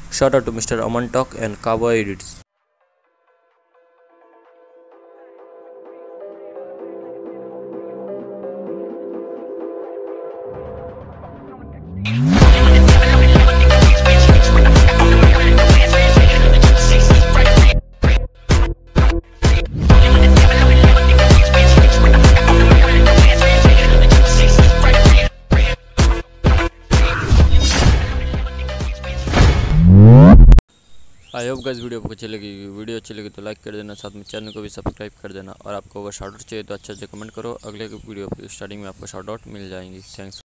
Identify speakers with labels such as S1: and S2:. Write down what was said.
S1: Shout out to Mr. Aman Talk and Kawa Edits. I hope guys video अच्छी लगी तो like कर देना, साथ में चैनल को भी सब्सक्राइब कर देना। और आपको अगर शॉर्ट आउट चाहिए तो अच्छा कमेंट करो, अगले वीडियो स्टार्टिंग में आपको शॉर्ट आउट मिल जाएंगी। थैंक्स।